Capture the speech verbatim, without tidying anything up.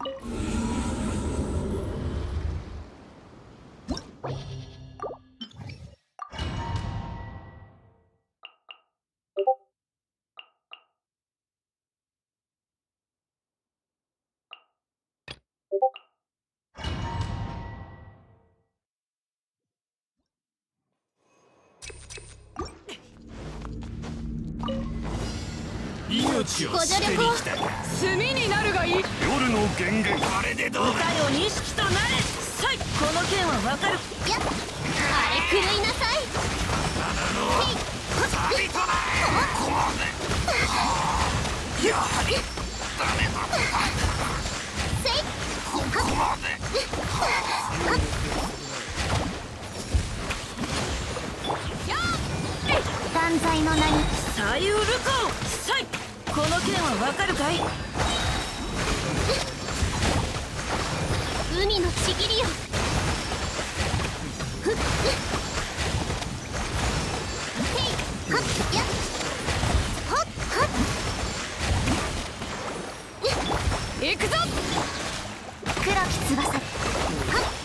命を捨てに来たか。 炭になるがいい。 夜の源源、これでどうだ。 部隊を錦となれ。さい、この件はわかる。 やっ、あれ狂いなさい。 サビトラこれやはりダメだ。 せいここまで。 断罪の名にサイウルコさい、この件はわかるかい。 海のちぎりよ。ふっふっへいはっやっはっはっ行くぞ。 黒き翼はっ